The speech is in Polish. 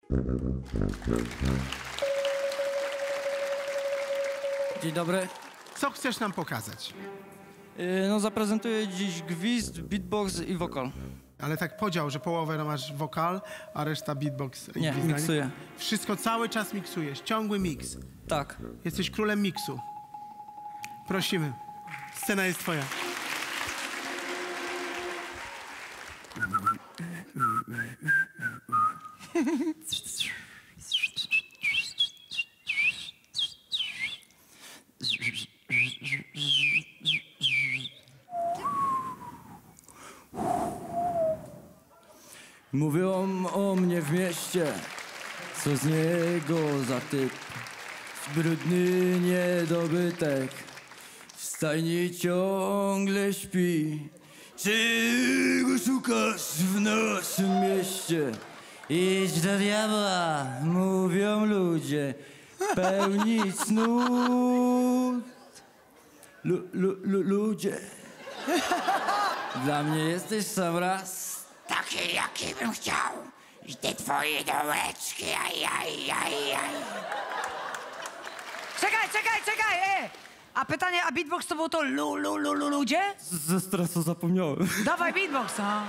Dzień dobry. Co chcesz nam pokazać? No zaprezentuję dziś gwizd, beatbox i wokal. Ale tak podział, że połowę masz wokal, a reszta beatbox i Nie, gwizdanie? miksuję. Wszystko cały czas miksujesz, ciągły miks. Tak. Jesteś królem miksu. Prosimy. Scena jest twoja. Mówią o mnie w mieście, co z niego za typ. Brudny niedobytek, w stajni ciągle śpi. Czego szukasz w naszym mieście? Idź do diabła, mówią ludzie, pełni cnót. Ludzie, dla mnie jesteś sam raz. Taki, jaki bym chciał. I te twoje dołeczki, Czekaj! A pytanie, a beatbox to było to ludzie? Ze stresu zapomniałem. Dawaj beatbox, a.